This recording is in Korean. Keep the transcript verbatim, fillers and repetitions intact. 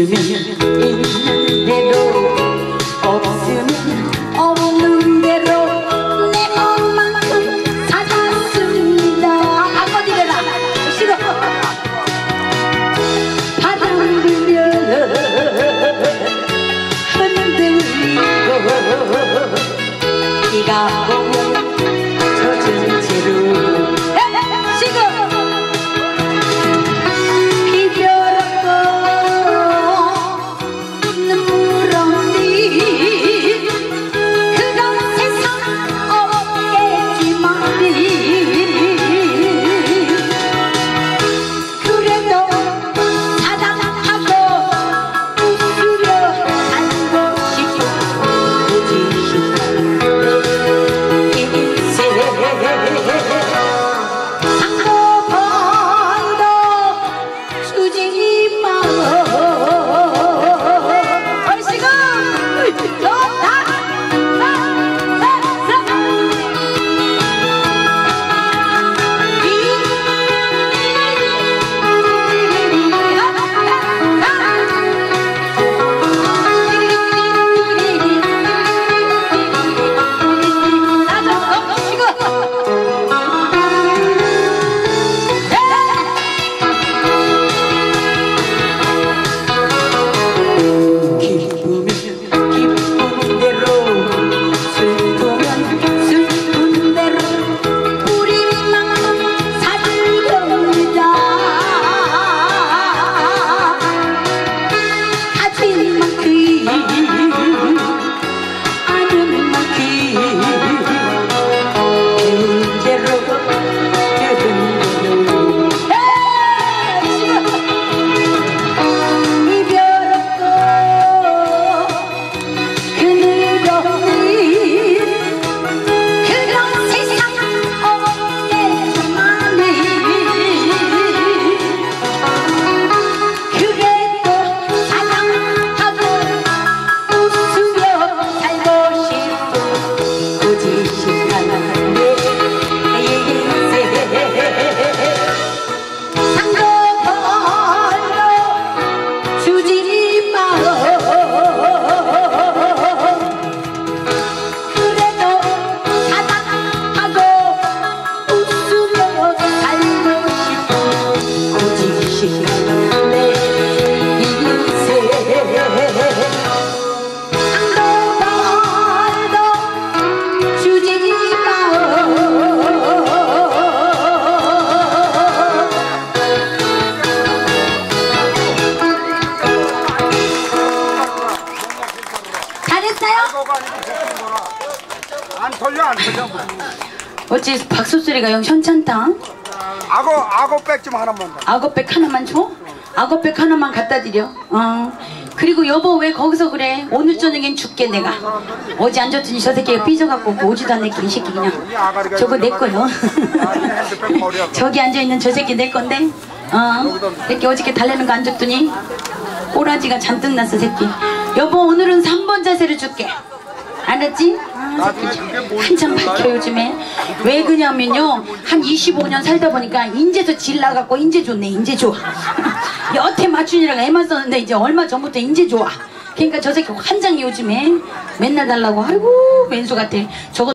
있으면 있는 대로 없으면 없는 대로 내 몸만큼 찾았습니다. 한번 이래라 싫어. 바람 불면 흔들리고 비가 오면 젖은 채로 안 털려 안 털려. 어찌 박수 소리가 영 현찬다. 악어 악어백 좀 하나만 더. 악어백 하나만 줘? 악어백 하나만 갖다 드려. 어. 그리고 여보 왜 거기서 그래? 오늘 저녁엔 줄게 내가. 어제 안 줬더니 저 새끼가 삐져갖고 오지도 않네 이 새끼 그냥. 저거 내 거요. 저기 앉아있는 저 새끼 내 건데. 어. 새끼 어저께 달래는 거 안 줬더니 꼬라지가 잔뜩 났어 새끼. 여보 오늘은 삼 번 자세를 줄게. 알았지? 아, 한참 밝혀 요즘에. 왜 그러냐면요 한 이십오 년 살다 보니까 인제도 질 나갖고 인제 좋네 인제 좋아. 여태 맞추느라고 애만 썼는데 이제 얼마 전부터 인제 좋아. 그러니까 저 새끼 환장이 요즘에 맨날 달라고. 아이고 왼수 같아 저거.